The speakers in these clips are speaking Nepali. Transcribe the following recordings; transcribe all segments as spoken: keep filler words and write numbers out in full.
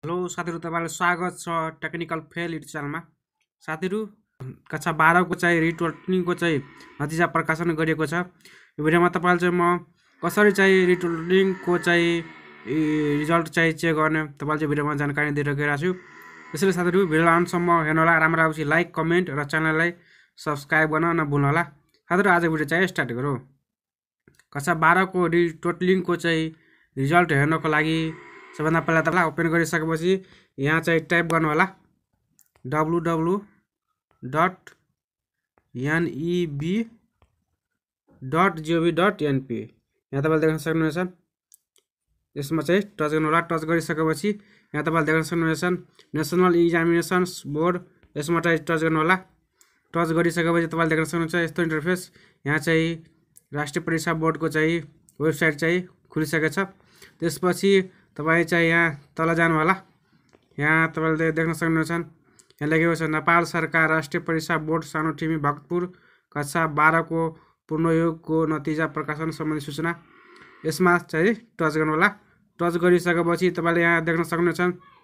हेलो साथीहरु, तपाईहरुलाई स्वागत छ टेक्निकल फेल युट्युब च्यानलमा। साथीहरु, कक्षा बाह्र को चाहिँ रिटोटलिङ को चाहिँ नतिजा प्रकाशन गरिएको छ। यो भिडियोमा तपाईहरुलाई चाहिँ म कसरी चाहिँ रिटोटलिङ को चाहिँ रिजल्ट चाहिँ चेक गर्ने तपाईहरुलाई चाहिँ भिडियोमा जानकारी दिएर गइरहेको छु। त्यसैले साथीहरु, भिडियो अन्त्यसम्म हेर्नु होला, राम्रो लागेपछि लाइक, कमेन्ट र च्यानललाई सब्स्क्राइब गर्न नभुल्नु होला। साथीहरु, आजको भिडियो चाहिँ स्टार्ट गरौँ। कक्षा बाह्र को रिटोटलिङ को चाहिँ रिजल्ट हेर्नको लागि सबभन्दा पहिला तपाईलाई ओपन गरिसकेपछि यहाँ चाहिँ टाइप गर्नु होला W W dot NEB dot gov dot NP. यहाँ तपाईले देख्न सक्नुहुन्छ। यसमा चाहिँ टच गर्नु होला। टच गरिसकेपछि यहाँ तपाईले देख्न सक्नुहुन्छ नेसनल एक्जामिनेसन्स बोर्ड। यसमा चाहिँ टच गर्नु होला। टच गरिसकेपछि तपाईले देख्न सक्नुहुन्छ यस्तो इन्टरफेस। यहाँ चाहिँ राष्ट्रिय परीक्षा बोर्डको चाहिँ वेबसाइट चाहिँ खुलिसकेको छ। त्यसपछि तपाई चाहिँ यहाँ तल जानु होला। यहाँ तपाईले देख्न सक्नुहुन्छ यहाँ लेखेको छ नेपाल सरकार राष्ट्रिय परीक्षा बोर्ड सानोठिमी भक्तपुर कक्षा बाह्र को पूर्णयोगको नतिजा प्रकाशन सम्बन्धी सूचना। यसमा चाहिँ टच गर्नु होला। टच गरिसकेपछि तपाईले यहाँ देख्न सक्नुहुन्छ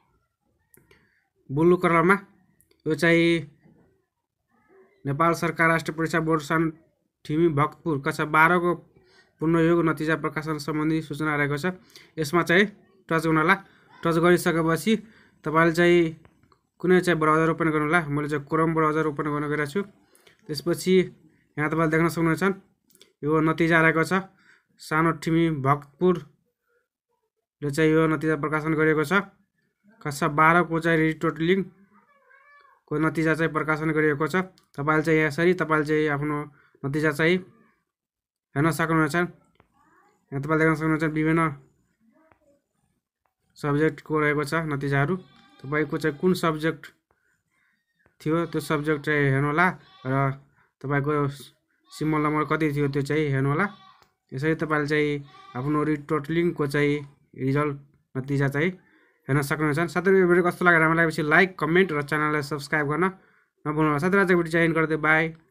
ब्लू कलरमा यो चाहिँ नेपाल सरकार राष्ट्रिय परीक्षा बोर्ड सानोठिमी भक्तपुर कक्षा बाह्र को पूर्णयोग नतिजा प्रकाशन सम्बन्धी सूचना रहेको छ। यसमा चाहिँ टच गर्नु होला। टच गरिसकेपछि तपाईले चाहिँ कुनै चाहिँ ब्राउजर ओपन गर्नु होला। मैले चाहिँ क्रोम ब्राउजर ओपन गर्न गइरहेको छु। त्यसपछि यहाँ तपाईले देख्न सक्नुहुन्छ यो नतिजा रहेको छ। सानोठिमी भक्तपुरले चाहिँ यो नतिजा प्रकाशन गरेको छ। कक्षा बाह्र को चाहिँ रिटोटलिङ को नतिजा चाहिँ प्रकाशन गरिएको छ। तपाईले चाहिँ यसरी तपाईले चाहिँ आफ्नो नतिजा चाहिँ हेर्न सक्नुहुन्छ। यहाँ तपाईले देख्न सक्नुहुन्छ विभिन्न सब्जेक्टको रहेको छ नतिजाहरू। तपाईको चाहिँ कुन सब्जेक्ट थियो त्यो सब्जेक्ट चाहिँ हेर्नु होला र तपाईको सिम्बल नम्बर कति थियो त्यो चाहिँ हेर्नु होला। यसरी तपाईले चाहिँ आफ्नो रिटोटलिङ को चाहिँ रिजल्ट नतिजा चाहिँ हेर्न सक्नुहुन्छ। साथै यो भिडियो कस्तो लाग्यो, राम्रो लागेपछि लाइक, कमेन्ट र च्यानललाई सब्स्क्राइब गर्न नभुल्नु होला। साथै आजको भिडियो चाहिँ एन्ड गर्दै बाइ।